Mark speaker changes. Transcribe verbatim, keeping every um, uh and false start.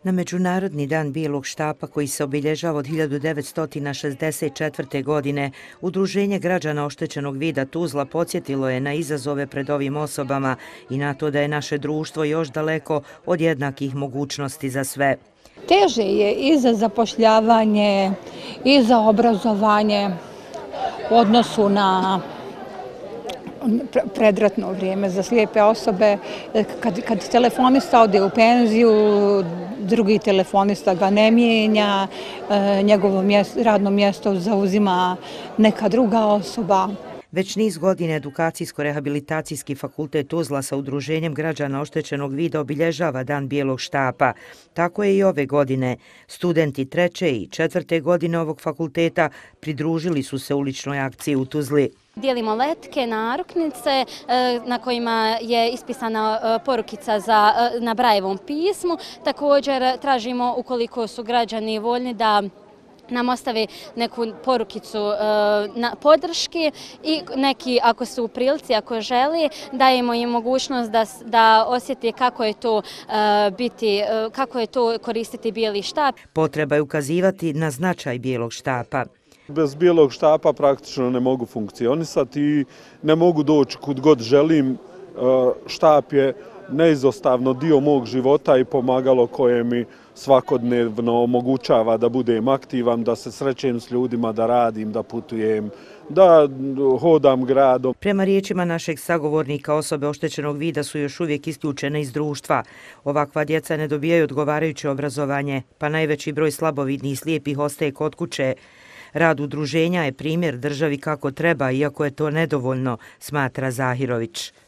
Speaker 1: Na Međunarodni dan bijelog štapa koji se obilježava od hiljadu devetsto šezdeset četvrte. godine, Udruženje građana oštećenog vida Tuzla podsjetilo je na izazove pred ovim osobama i na to da je naše društvo još daleko od jednakih mogućnosti za sve.
Speaker 2: Teže je i za zapošljavanje i za obrazovanje u odnosu na predratno vrijeme za slijepe osobe. Kad, kad telefonista ode u penziju, drugi telefonista ga ne mijenja, njegovo mjesto, radno mjesto zauzima neka druga osoba.
Speaker 1: Već niz godina Edukacijsko-rehabilitacijski fakultet Tuzla sa Udruženjem građana oštećenog vida obilježava Dan bijelog štapa. Tako je i ove godine. Studenti treće i četvrte godine ovog fakulteta pridružili su se uličnoj akciji u Tuzli.
Speaker 3: Dijelimo letke, naruknice na kojima je ispisana porukica za, na Brajevom pismu. Također tražimo, ukoliko su građani voljni, da nam ostave neku porukicu na podrške i neki, ako su u prilici, ako želi, dajemo im mogućnost da, da osjeti kako je to biti, kako je to koristiti bijeli štap.
Speaker 1: Potreba je ukazivati na značaj bijelog štapa.
Speaker 4: Bez bijelog štapa praktično ne mogu funkcionisati i ne mogu doći kud god želim. Štap je neizostavno dio mog života i pomagalo koje mi svakodnevno omogućava da budem aktivan, da se srećem s ljudima, da radim, da putujem, da hodam gradom.
Speaker 1: Prema riječima našeg sagovornika, osobe oštećenog vida su još uvijek isključene iz društva. Ovakva djeca ne dobijaju odgovarajuće obrazovanje, pa najveći broj slabovidnih i slijepih ostaje kod kuće. Rad udruženja je primjer državi kako treba, iako je to nedovoljno, smatra Zahirović.